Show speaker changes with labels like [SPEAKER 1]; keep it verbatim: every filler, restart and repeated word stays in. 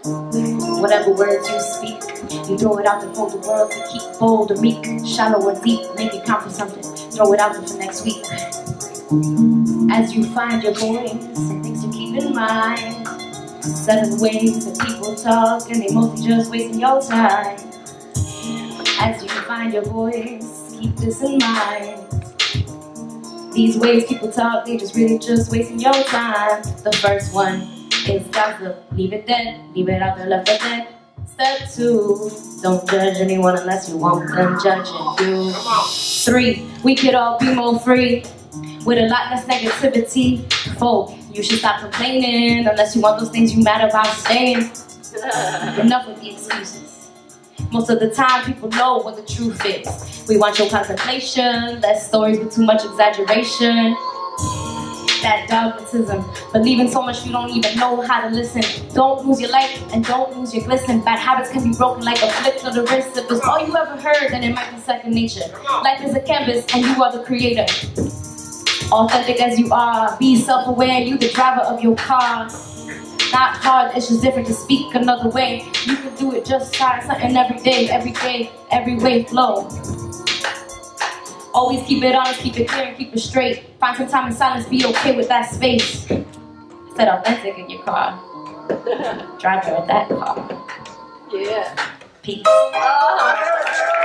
[SPEAKER 1] Whatever words you speak, you throw it out there for the world to keep. Bold or meek, shallow or deep, make it count for something. Throw it out there for next week. As you find your voice, things to keep in mind. Seven ways that people talk, and they mostly just wasting your time. As you find your voice, keep this in mind. These ways people talk, they just really just wasting your time. The first one is gossip. Leave it dead, leave it out there, left it dead. Step two, don't judge anyone unless you want them judging you. Three, we could all be more free with a lot less negativity. Four, you should stop complaining unless you want those things you mad about staying. Enough with the excuses. Most of the time people know what the truth is. We want your contemplation, less stories with too much exaggeration. That dogmatism, believing so much you don't even know how to listen. Don't lose your light and don't lose your glisten. Bad habits can be broken like a flick of the wrist. If it's all you ever heard, then it might be second nature. Life is a canvas and you are the creator. Authentic as you are, be self-aware, you the driver of your car. Not hard, it's just different to speak another way. You can do it, just try something every day, every day, every way flow. Always keep it honest, keep it clear, and keep it straight. Find some time in silence, be okay with that space. Set authentic in your car. Drive her at that car.
[SPEAKER 2] Yeah.
[SPEAKER 1] Peace.
[SPEAKER 2] Oh.